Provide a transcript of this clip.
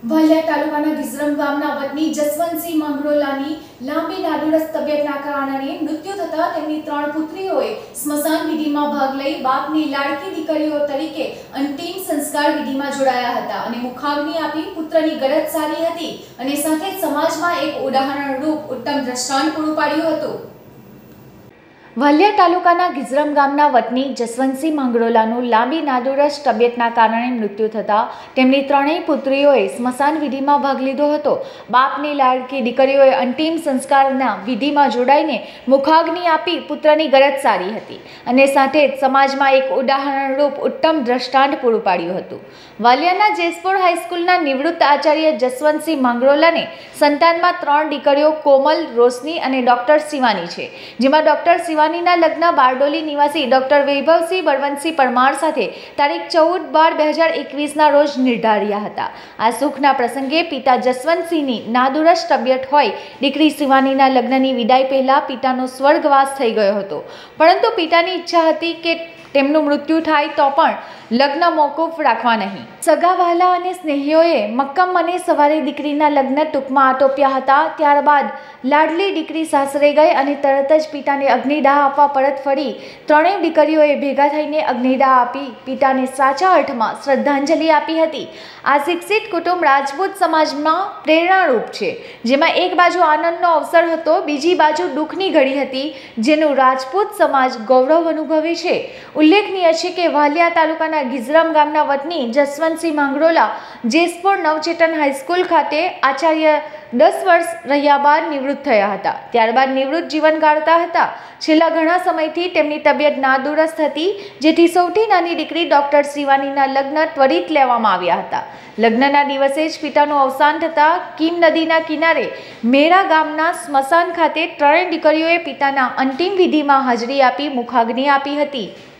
વાલિયા તાલુકાના ગિઝરમ ગામના વતની જસવંતસિંહ માંગરોલાની લાંબી નાદુરસ્ત તબિયતના કારણે મૃત્યુ થતા તેમની 3 પુત્રીઓએ સ્મશાન વિધિમાં ભાગ લઈ બાપની લાડકી દીકરીઓ તરીકે અંતિમ સંસ્કાર વિધિમાં જોડાયા હતા અને મુખાગ્નિ આપી પુત્રની ગરજ સારી હતી અને સાથે જ સમાજમાં એક ઉદાહરણરૂપ ઉત્તમ દ્રષ્ટાંત પૂરું પાડ્યું હતું। વાલિયા તાલુકાના ગિઝરમ ગામના વતની જસવંતસિંહ માંગરોલાનું લાંબી નાદુરસ્ત તબિયતના કારણે મૃત્યુ થતાં તેમની 3 પુત્રીઓએ સ્મશાન વિધિમાં ભાગ લીધો હતો। બાપની લાડકી દીકરીઓએ અંતિમ સંસ્કારના વિધિમાં જોડાઈને મુખાગ્નિ આપી પુત્રની ગરજ સારી હતી અને સાથે જ સમાજમાં એક ઉદાહરણરૂપ ઉત્તમ દ્રષ્ટાંત પૂરું પાડ્યું હતું। વાલિયાના જેસપોર હાઈસ્કૂલના નિવૃત્ત આચાર્ય જસવંતસિંહ માંગરોલાને સંતાનમાં 3 દીકરીઓ કોમલ, રોશની અને ડોક્ટર શિવાની છે, જેમાં ડોક્ટર શિવાનીના લગ્ન બારડોલી નિવાસી ડોક્ટર વૈભવસિંહ બળવંતસિંહ પરમાર સાથે તારીખ 14/12/2021ના રોજ નિર્ધાર્યા હતા। આ સુખના પ્રસંગે પિતા જસવંતસિંહની નાદુરસ્ત તબિયત હોય દીકરી શિવાનીના લગ્નની વિદાય પહેલા પિતાનો સ્વર્ગવાસ થઈ ગયો હતો, પરંતુ પિતાની ઈચ્છા હતી કે તેમનું મૃત્યુ થાય તો પણ લગ્ન મોકૂફ રાખવા નહીં। સગા વહાલા અને સ્નેહીઓએ મક્કમ મને સવારે દીકરીના લગ્ન ટૂંકમાં આટોપ્યા હતા। ત્યારબાદ લાડલી દીકરી સાસરે ગઈ અને તરત જ પિતાને અગ્નિદાહ આપવા પરત ફરી 3 દીકરીઓએ ભેગા થઈને અગ્નિદાહ આપી પિતાને સાચા અર્થમાં શ્રદ્ધાંજલિ આપી હતી। આ શિક્ષિત કુટુંબ રાજપૂત સમાજમાં પ્રેરણારૂપ છે, જેમાં એક બાજુ આનંદનો અવસર હતો, બીજી બાજુ દુઃખની ઘડી હતી, જેનું રાજપૂત સમાજ ગૌરવ અનુભવે છે। ઉલ્લેખનીય છે કે વાલિયા તાલુકાના ગિઝરમ ગામના વતની જસવંતસિંહ માંગરોલા જેસપોર નવચેતન હાઈસ્કૂલ ખાતે આચાર્ય 10 વર્ષ રહ્યા બાદ નિવૃત્ત થયા હતા। ત્યારબાદ નિવૃત્ત જીવન ગાળતા હતા। છેલ્લા ઘણા સમયથી તેમની તબિયત નાદુરસ્ત હતી, જેથી સૌથી નાની દીકરી ડોક્ટર શિવાનીના લગ્ન ત્વરિત લેવામાં આવ્યા હતા। લગ્નના દિવસે જ પિતાનું અવસાન થતાં કીમ નદીના કિનારે મેરા ગામના સ્મશાન ખાતે 3 દીકરીઓએ પિતાના અંતિમ વિધિમાં હાજરી આપી મુખાગ્નિ આપી હતી।